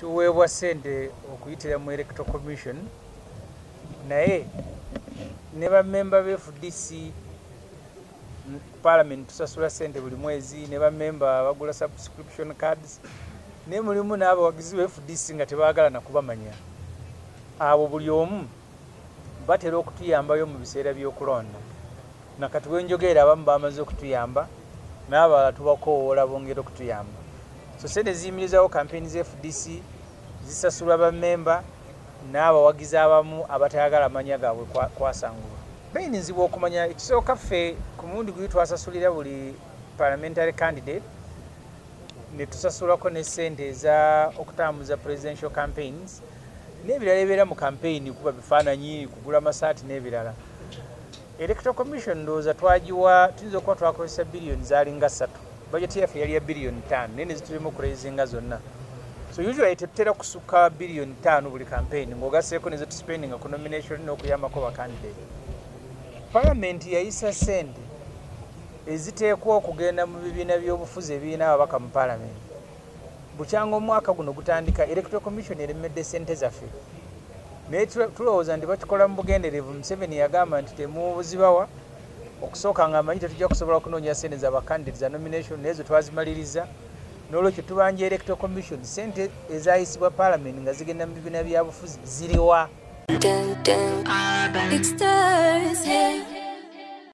tuweebwa ssente okuyitira mu electoral commission naye ne bammemba be FDC parliament tusasula ssente buli mwezi ne bammemba bagula subscription cards ne mulimu n'abawagizi be FDC nga tebaagala na kubamanya abo buli omu batera okutuyambayo mu biseera by'okulonda nakati wenjogera abamu bamaze okutuyamba n'abalala tubakoowoola bongera okutuyamba so ssente ziyimirizawo campaign z FDC zisasulwa bammemba n'abawagizi abamu abatayagala amanya gaabwe kwasangulwa bayinizibwa okumanya ekisooka ffe ku mulundi guli twasasulira buli parliamentary candidate ne tusasulako ne ssente eza okutambuza presidential campaigns n'ebirala ebibeera mu campaign kuba bifaananyi kugula amasaati n'ebirala electoral commission ndowooza twagiwa tuyinza okuba twakozesa biliyoni zaalinga 3 budget yaffe yali ya biliyoni 5 naye ne zitulema okurezinga zonna so usually tetutera kusukka biliyoni 5 buli campaign ng'ogasseeko ne zetuspendinga ku nomination n'okuyambako bakandidate parliament yayisa ssente eziteekwa okugenda mu bibiina by'obufuzi ebiina ababaka mu parliament bukyanga omwaka guno gutandika electoral commission eremedde ssente zaffe naye tulowooza nti bakikola mu bugenderevu. Museveni yagamba nti temuzibawa okusooka ng'amanyi tetujja kusobola okunoonya ssente za bakandidate za nomination naye zo twazimaliriza n'olwekyo tubanja electoral commission ssente ezayisibwa parliament nga zigenda mu bibiina byabufuzi ziriwa.